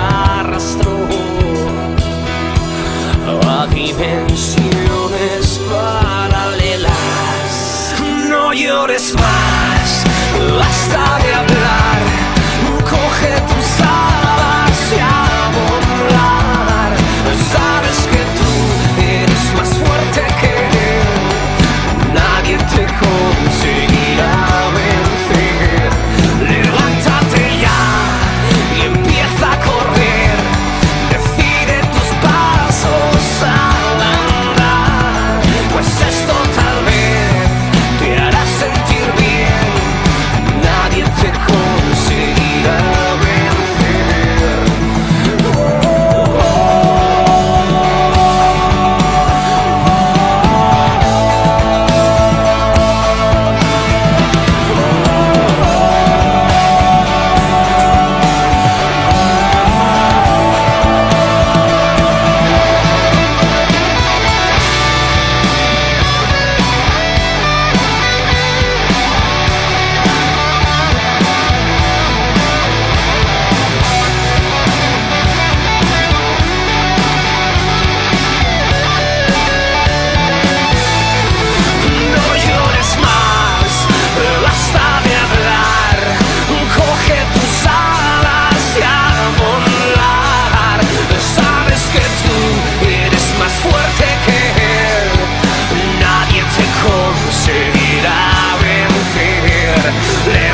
arrastró a dimensiones paralelas. No llores más, basta de hablar, coge tus alas y a volar. Sabes que tú eres más fuerte que él, nadie te conseguirá vencer. Levántate ya y empieza a correr, decide tus pasos al andar, pues esto tal vez te hará sentir bien, nadie te conseguirá vencer. No llores más, basta de hablar, coge tus alas y a volar. Sabes que tú eres más fuerte que él, nadie te conseguirá vencer.